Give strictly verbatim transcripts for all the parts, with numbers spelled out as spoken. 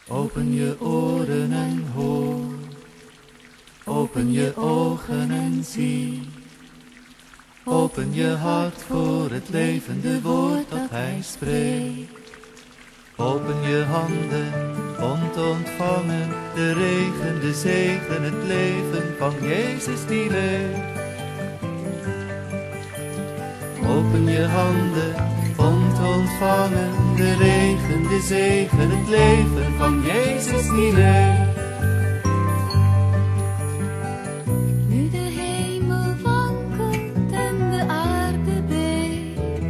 Open je oren en hoor, open je ogen en zie. Open je hart voor het levende woord dat Hij spreekt. Open je handen om te ontvangen de regen, de zegen, het leven van Jezus die leeft. Open je handen om te ontvangen de regen, de zegen, het leven van Jezus die leeft. Nu de hemel wankelt en de aarde beeft,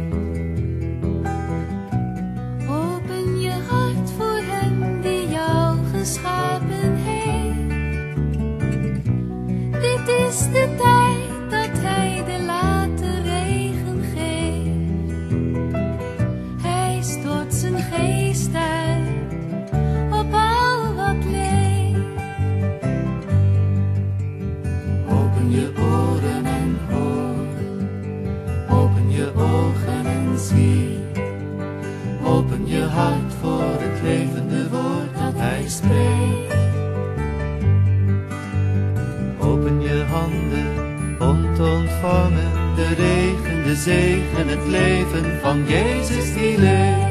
open je hart voor Hem die jou geschapen heeft. Dit is de tijd dat Hij de late regen geeft. Hij stort zijn geest uit op al wat leeft. Open je oren en hoor, open je ogen en zie. Open je hart voor het levende woord dat Hij spreekt. Open je handen om te ontvangen de regen, de zegen, het leven van Jezus die leeft.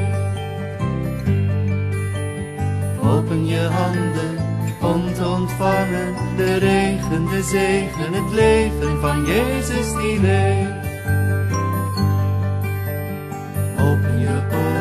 Open je handen om te ontvangen de regen, de zegen, het leven van Jezus die leeft. Open je ogen.